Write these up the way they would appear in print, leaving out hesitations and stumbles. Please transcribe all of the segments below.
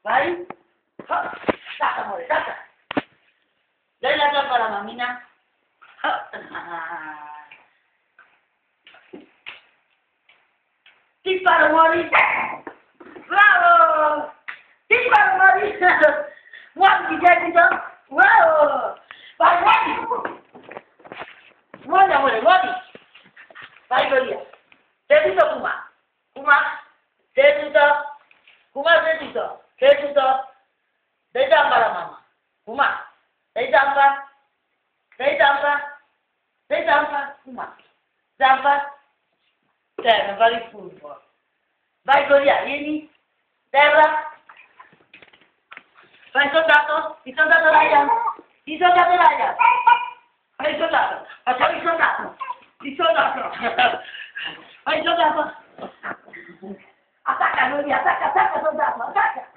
Vai. Oh, dacca, amore, dacca. Dai la gamba alla mammina. Ti sparo, muori. Bravo. Ti sparo, muori. Muori di seguito. Bravo. Vai, muori. Muori, amore, muori. Vai via. Seduto, Kuma. Kuma. Seduto. Kuma, seduto. Seduto. Dai gamba alla mamma. Kuma. Dai zampa. Dai zampa. Dai zampa. Kuma. Zampa. Non fare il furbo. Vai Golia, vieni. Terra. Fai il soldato. Il soldato Ryan. Il soldato Ryan. Fai il soldato. Facciamo il soldato. Il soldato. Fai il soldato. Attacca Golia, attacca soldato, attacca.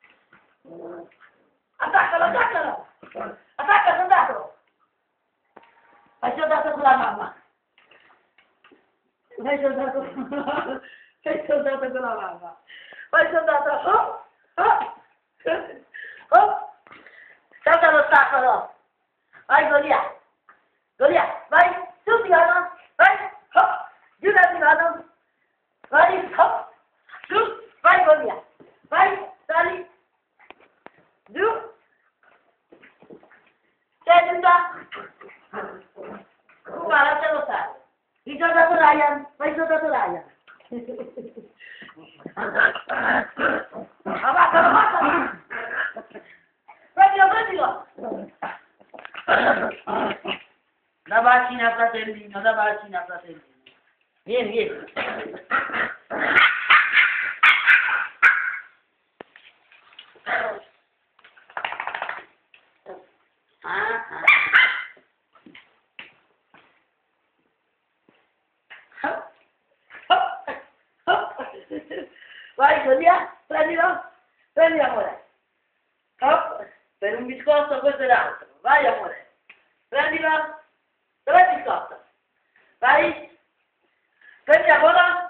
Attaccalo. Attacca soldato. Fai il soldato con la mamma. Fai il soldato con la mamma. Fai il soldato. Oh. Salta l'ostacolo. Vai Golia. Golia, vai. Su divano. Vai. Oh. Giù dal divano. Vai. Oh. Su. Vai Golia. Vai. Sali. Giù. Seduta. Lascialo stare. Il soldato Ryan, fai il soldato Ryan. Ammazzalo. Prendilo. Da bacina fratellino. Vieni. Vai Golia, prendilo amore. Oh, per un biscotto questo è l'altro. Vai amore. Prendilo. Dov'è il biscotto? Vai. Prendi la coda.